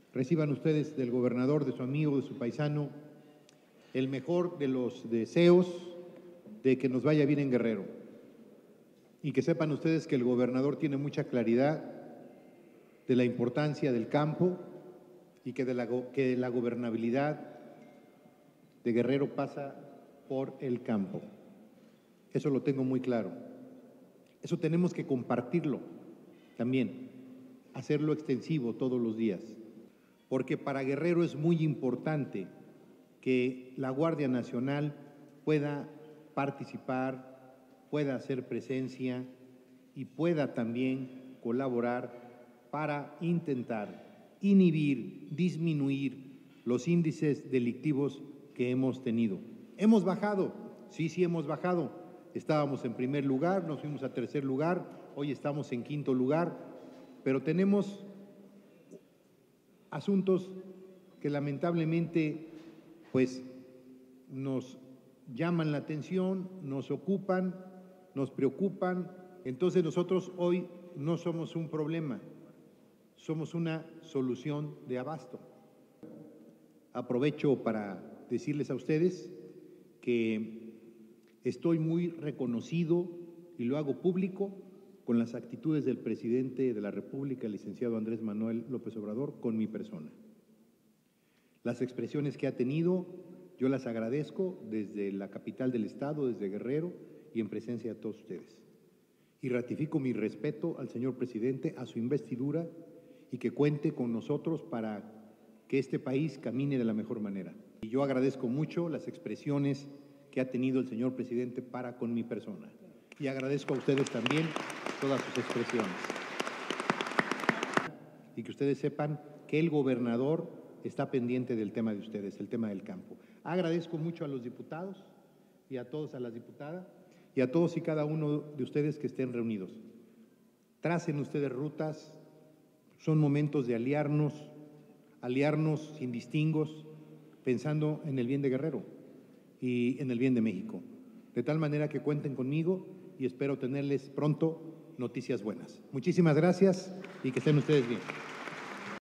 Reciban ustedes del gobernador, de su amigo, de su paisano, el mejor de los deseos de que nos vaya bien en Guerrero. Y que sepan ustedes que el gobernador tiene mucha claridad de la importancia del campo y que la gobernabilidad de Guerrero pasa por el campo. Eso lo tengo muy claro. Eso tenemos que compartirlo también, hacerlo extensivo todos los días, porque para Guerrero es muy importante que la Guardia Nacional pueda participar, pueda hacer presencia y pueda también colaborar para intentar inhibir, disminuir los índices delictivos que hemos tenido. ¿Hemos bajado? Sí, hemos bajado. Estábamos en primer lugar, nos fuimos a tercer lugar, hoy estamos en quinto lugar, pero tenemos asuntos que lamentablemente pues nos llaman la atención, nos ocupan, nos preocupan. Entonces nosotros hoy no somos un problema, somos una solución de abasto. Aprovecho para decirles a ustedes que estoy muy reconocido y lo hago público con las actitudes del presidente de la República, el licenciado Andrés Manuel López Obrador, con mi persona. Las expresiones que ha tenido, yo las agradezco desde la capital del estado, desde Guerrero y en presencia de todos ustedes. Y ratifico mi respeto al señor presidente, a su investidura y que cuente con nosotros para que este país camine de la mejor manera. Y yo agradezco mucho las expresiones que ha tenido el señor presidente para con mi persona. Y agradezco a ustedes también todas sus expresiones. Y que ustedes sepan que el gobernador está pendiente del tema de ustedes, el tema del campo. Agradezco mucho a los diputados y a todos, a las diputadas y a todos y cada uno de ustedes que estén reunidos. Tracen ustedes rutas, son momentos de aliarnos sin distingos, pensando en el bien de Guerrero y en el bien de México. De tal manera que cuenten conmigo y espero tenerles pronto noticias buenas. Muchísimas gracias y que estén ustedes bien.